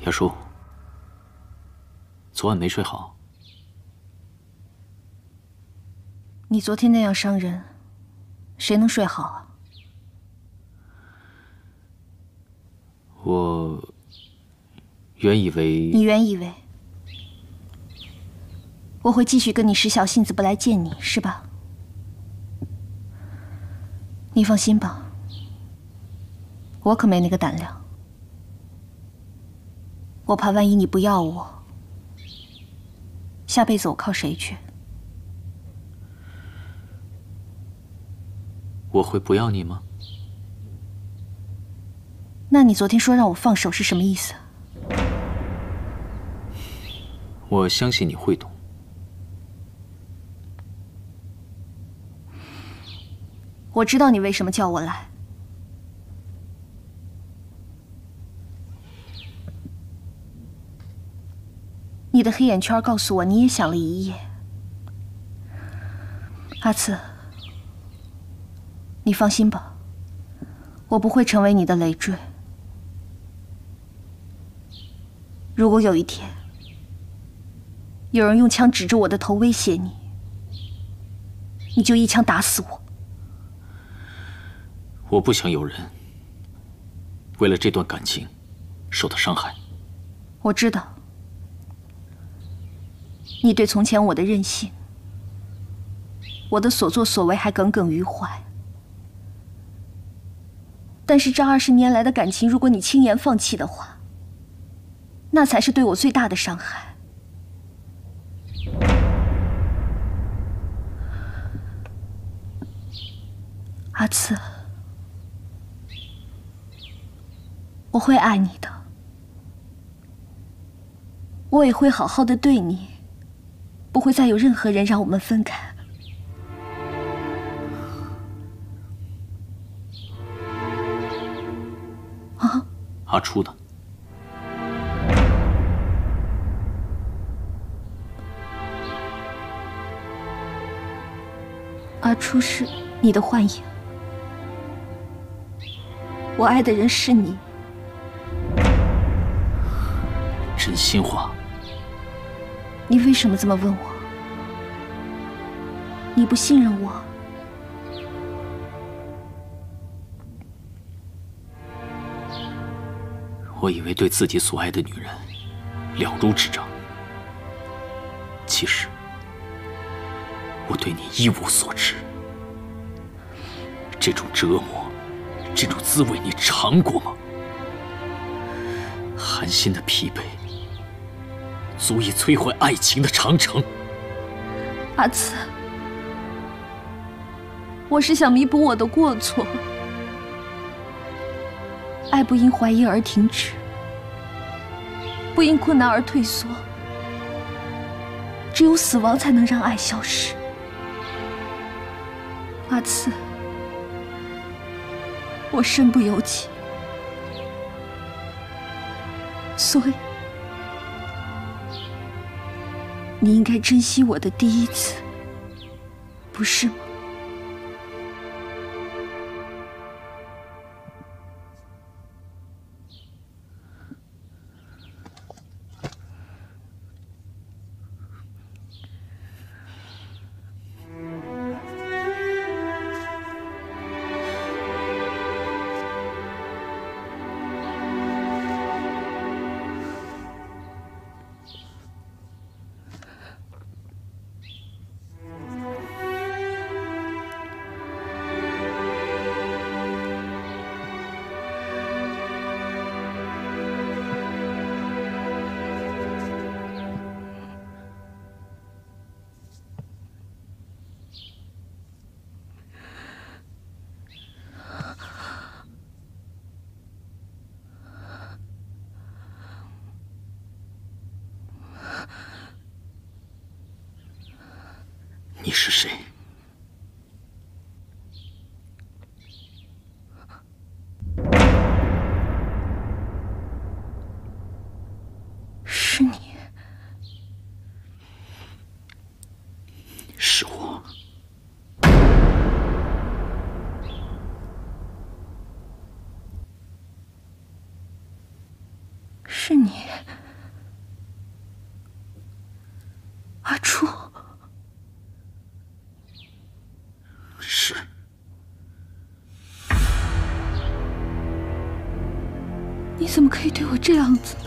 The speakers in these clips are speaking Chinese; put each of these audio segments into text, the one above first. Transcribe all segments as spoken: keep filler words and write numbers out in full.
雅叔，昨晚没睡好。 你昨天那样伤人，谁能睡好啊？ 我原以为…… 你原以为我会继续跟你使小性子不来见你，是吧？你放心吧，我可没那个胆量。我怕万一你不要我，下辈子我靠谁去？ 我会不要你吗？ 那你昨天说让我放手是什么意思？ 我相信你会懂。 我知道你为什么叫我来。你的黑眼圈告诉我，你也想了一夜。阿次，你放心吧，我不会成为你的累赘。如果有一天有人用枪指着我的头威胁你，你就一枪打死我。 我不想有人为了这段感情受到伤害。 我知道，你对从前我的任性，我的所作所为还耿耿于怀。但是这二十年来的感情，如果你轻言放弃的话，那才是对我最大的伤害。阿次，我会爱你的，我也会好好的对你，不会再有任何人让我们分开。啊？ 阿初的。 阿初是你的幻影，我爱的人是你。 真心话。 你为什么这么问我？你不信任我？ 我以为对自己所爱的女人了如指掌，其实我对你一无所知。这种折磨，这种滋味，你尝过吗？寒心的疲惫，足以摧毁爱情的长城。 阿慈，我是想弥补我的过错。爱不因怀疑而停止，不因困难而退缩。只有死亡才能让爱消失。阿慈，我身不由己，所以你应该珍惜我的第一次，不是吗？ 你是谁？ 是你。 是我。 是你，阿初。 是。 你怎么可以对我这样子呢？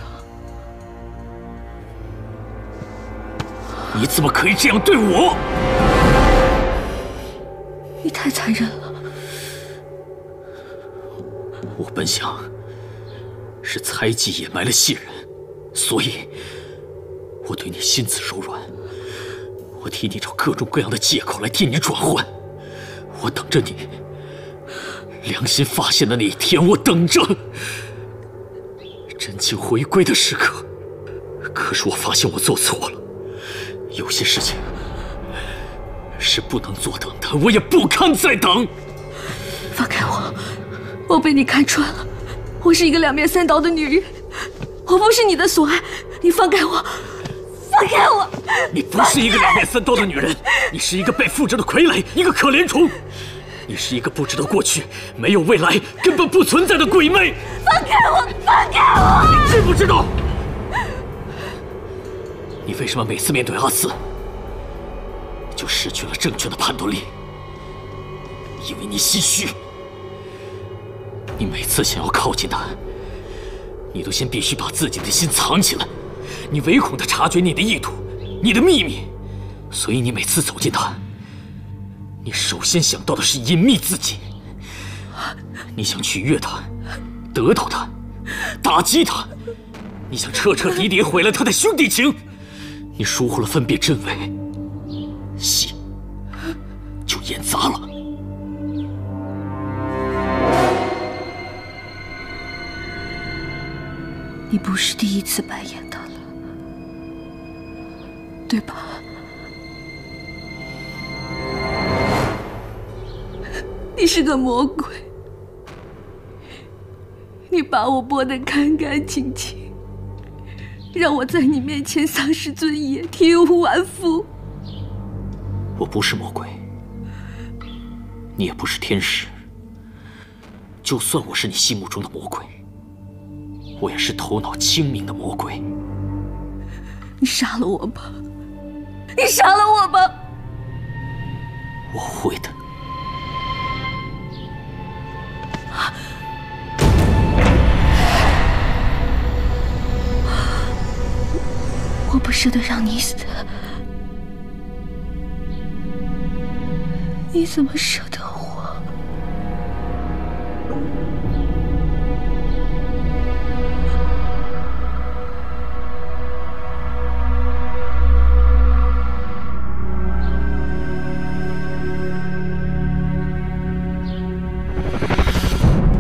你怎么可以这样对我？ 你太残忍了。 我本想是猜忌掩埋了信任，所以我对你心慈手软，我替你找各种各样的借口来替你转换，我等着你良心发现的那一天，我等着真情回归的时刻。可是我发现我做错了，有些事情是不能坐等的，我也不堪再等。 放开我！我被你看穿了，我是一个两面三刀的女人，我不是你的所爱，你放开我！放开我！ 你不是一个两面三刀的女人，你是一个被附着的傀儡，一个可怜虫。你是一个不知道过去、没有未来、根本不存在的鬼魅。 放开我！放开我！ 你知不知道？你为什么每次面对阿四，就失去了正确的判断力？因为你心虚。你每次想要靠近他，你都先必须把自己的心藏起来，你唯恐他察觉你的意图、你的秘密，所以你每次走近他，你首先想到的是隐秘自己。你想取悦他，得到他，打击他，你想彻彻底底毁了他的兄弟情。你疏忽了分辨真伪，戏就演砸了。 你不是第一次白眼他了，对吧？你是个魔鬼，你把我剥得干干净净，让我在你面前丧失尊严，体无完肤。 我不是魔鬼，你也不是天使。就算我是你心目中的魔鬼，我也是头脑清明的魔鬼。 你杀了我吧！你杀了我吧！ 我会的。 我不舍得让你死，你怎么舍得